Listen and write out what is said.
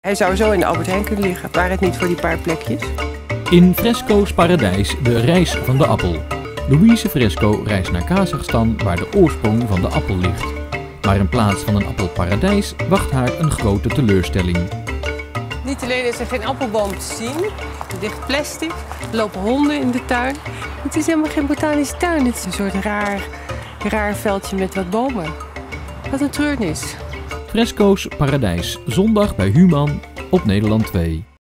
Hij zou zo in de Albert Heijn kunnen liggen, waren het niet voor die paar plekjes. In Fresco's Paradijs, de reis van de appel. Louise Fresco reist naar Kazachstan waar de oorsprong van de appel ligt. Maar in plaats van een appelparadijs wacht haar een grote teleurstelling. Niet alleen is er geen appelboom te zien, er ligt plastic, er lopen honden in de tuin. Het is helemaal geen botanische tuin, het is een soort raar veldje met wat bomen. Wat een treurnis. Fresco's Paradijs, zondag bij Human op Nederland 2.